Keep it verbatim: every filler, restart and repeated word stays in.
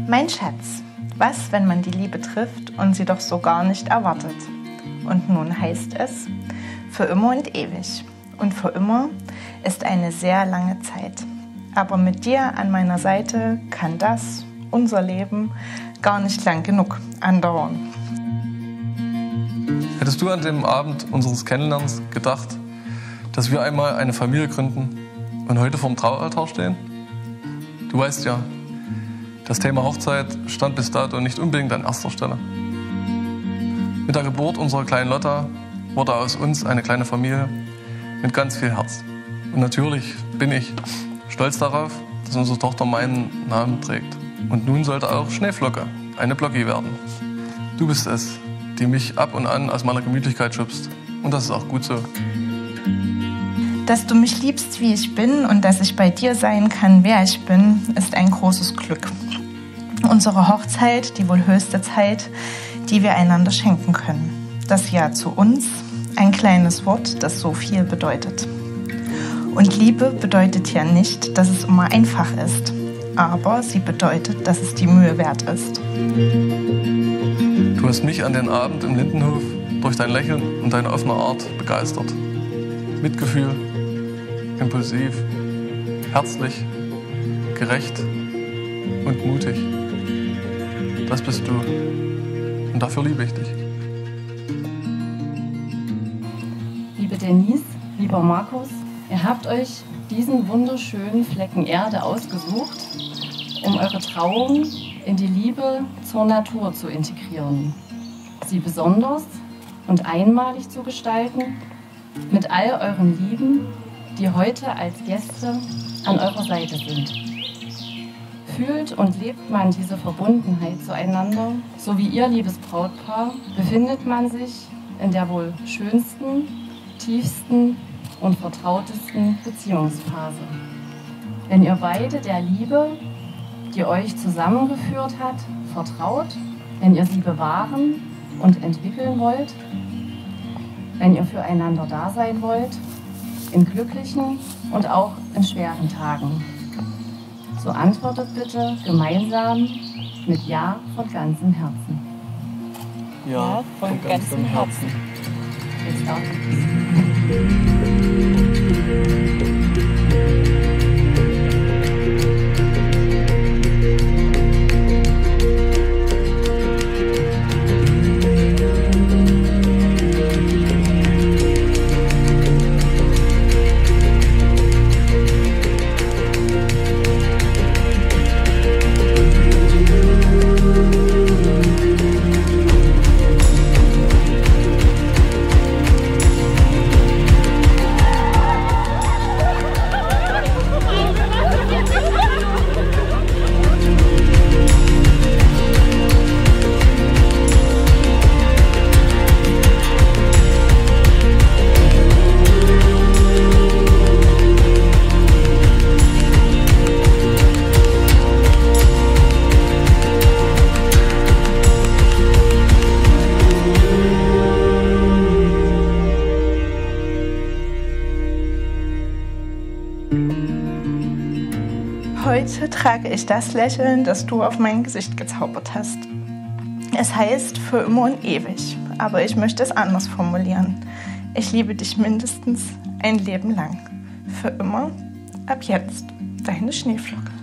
Mein Schatz, was, wenn man die Liebe trifft und sie doch so gar nicht erwartet? Und nun heißt es, für immer und ewig. Und für immer ist eine sehr lange Zeit. Aber mit dir an meiner Seite kann das, unser Leben, gar nicht lang genug andauern. Hättest du an dem Abend unseres Kennenlernens gedacht, dass wir einmal eine Familie gründen und heute vorm Traualtar stehen? Du weißt ja, das Thema Hochzeit stand bis dato nicht unbedingt an erster Stelle. Mit der Geburt unserer kleinen Lotta wurde aus uns eine kleine Familie mit ganz viel Herz. Und natürlich bin ich stolz darauf, dass unsere Tochter meinen Namen trägt. Und nun sollte auch Schneeflocke eine Blocki werden. Du bist es, die mich ab und an aus meiner Gemütlichkeit schubst. Und das ist auch gut so. Dass du mich liebst, wie ich bin und dass ich bei dir sein kann, wer ich bin, ist ein großes Glück. Unsere Hochzeit, die wohl höchste Zeit, die wir einander schenken können. Das Ja zu uns, ein kleines Wort, das so viel bedeutet. Und Liebe bedeutet ja nicht, dass es immer einfach ist, aber sie bedeutet, dass es die Mühe wert ist. Du hast mich an den Abend im Lindenhof durch dein Lächeln und deine offene Art begeistert. Mitgefühl, impulsiv, herzlich, gerecht und mutig. Das bist du. Und dafür liebe ich dich. Liebe Denise, lieber Markus, ihr habt euch diesen wunderschönen Flecken Erde ausgesucht, um eure Trauung in die Liebe zur Natur zu integrieren. Sie besonders und einmalig zu gestalten, mit all euren Lieben, die heute als Gäste an eurer Seite sind. Fühlt und lebt man diese Verbundenheit zueinander, so wie ihr, liebes Brautpaar, befindet man sich in der wohl schönsten, tiefsten und vertrautesten Beziehungsphase. Wenn ihr beide der Liebe, die euch zusammengeführt hat, vertraut, wenn ihr sie bewahren und entwickeln wollt, wenn ihr füreinander da sein wollt, in glücklichen und auch in schweren Tagen. So antwortet bitte gemeinsam mit Ja von ganzem Herzen. Ja, von, von ganzem Herzen. Jetzt auch. Heute trage ich das Lächeln, das du auf mein Gesicht gezaubert hast. Es heißt für immer und ewig, aber ich möchte es anders formulieren. Ich liebe dich mindestens ein Leben lang. Für immer, ab jetzt, deine Schneeflocke.